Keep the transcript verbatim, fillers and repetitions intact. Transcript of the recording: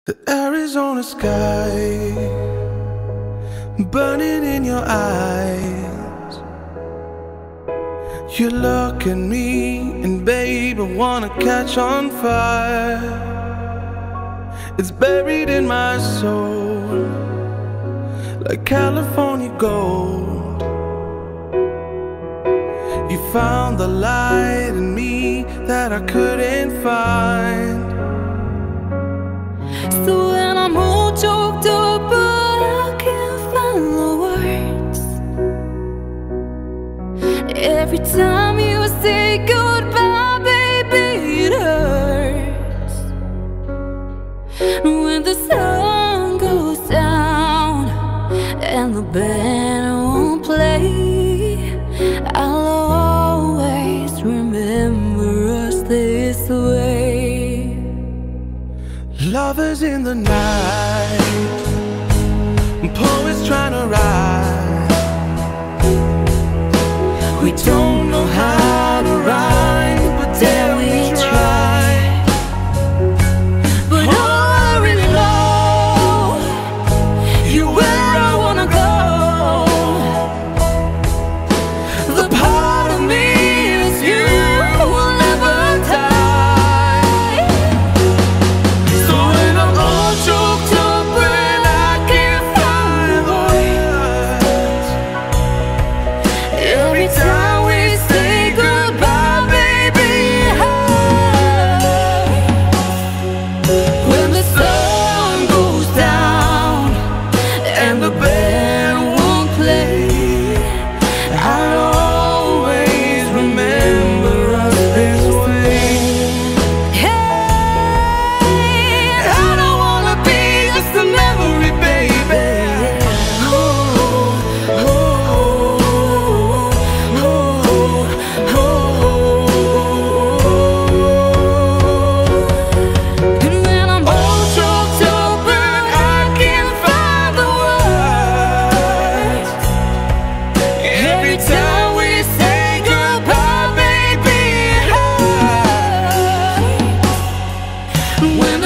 The Arizona sky burning in your eyes. You look at me and babe, I wanna catch on fire. It's buried in my soul like California gold. You found the light in me that I couldn't find. So when I'm all choked up but I can't find the words, every time you say goodbye, baby, it hurts. When the sun goes down and the band won't play, I'll always remember us this way. Lovers in the night, poets trying to write. We don't know how to rhyme, but then we try. But all I really know, you're where I wanna go. The part of me is you will never die. So when I'm all choked up and I can't find the words, every time we say goodbye, baby, it hurts. When the sun goes down and the band won't play, I'll always remember us this way. hey, I don't wanna be just a memory, baby. Oh, oh, oh, oh, oh. And when I'm all choked up and I can't find the words, Every time we say goodbye, baby, it hurts. when